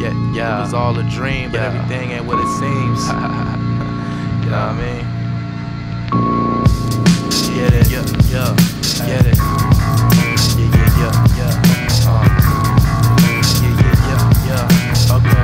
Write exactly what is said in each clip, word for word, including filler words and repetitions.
Yeah, yeah. It was all a dream, but yeah. everything ain't what it seems. You know what I mean? Get it, yeah, yeah, get it. Yeah, yeah, yeah, yeah. Uh. Yeah, yeah, yeah, yeah. Okay.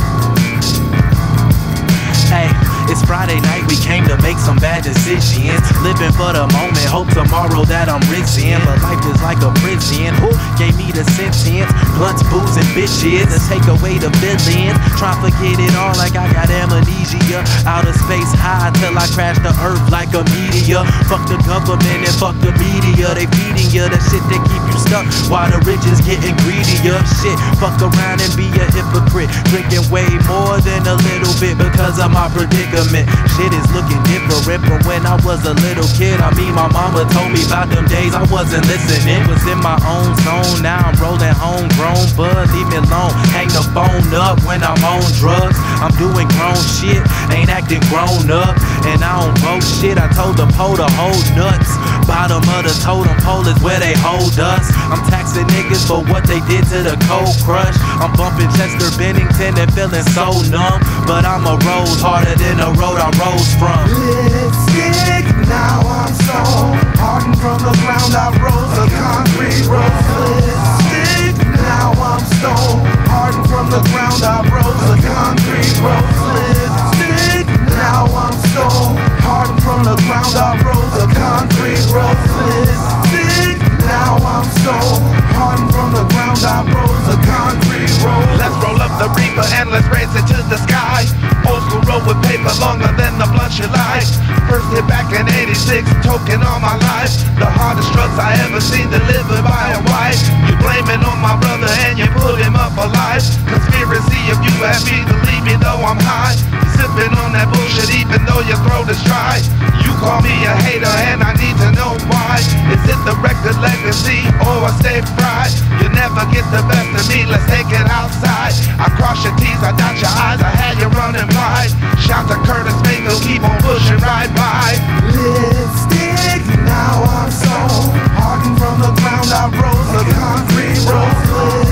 Hey, it's Friday night, we came to make some bad decisions. Living for the moment, hope tomorrow that I'm rich in. But life is like a prison, who gave me the sentence? Blunts, booze, and bitches to take away the villains. Try to forget it all like I got amnesia. Outer space high till I crash the earth like a meteor. Fuck the government and fuck the media. They feeding you the shit that keep you stuck while the rich is getting greedier. Shit, fuck around and be a hypocrite. Drinking way more than a little bit because of my predicament. Shit is looking different from when I was a little kid. I mean, my mama told me about them days I wasn't listening. Was in my own zone, now I'm rolling homegrown bud. Leave me alone, hang the phone up when I'm on drugs. I'm doing grown shit, ain't acting grown up. And I don't vote shit, I told the pole to hold nuts. Bottom of the totem pole is where they hold us. I'm taxing niggas for what they did to the cold crush. I'm bumping Chester Bennington and feeling so numb. But I'm a rose harder than the road I rose from. Lipstick, now I'm stone. Hardened from the ground I rose, a concrete rose. Lipstick, now I'm stone. Hardened from the ground I rose, a concrete rose. Lipstick, now I'm stone. Hardened from the ground I rose, a concrete rose. Lipstick, now I'm stone. Hardened from the ground I rose, a concrete rose. Let's roll up the Reaper and let's raise it to the sky. Old school road with paper longer than the blunt you like. First hit back in eighty-six, token all my life. The hardest drugs I ever seen delivered by a wife. You blame it on my brother and you put him up for life. Conspiracy of you and me to leave me though I'm high. You sipping on that bullshit even though your throat is dry. You call me a hater and I need to know why. Is it the record legacy or I stay fried? You never get the best of me, let's take it outside. I cross your T's, I dot your I's, I had you running blind. Shout to Curtis Mayfield, keep on pushing right by. Lipstick, now I'm stone. Hardened from the ground I rose, a concrete rose.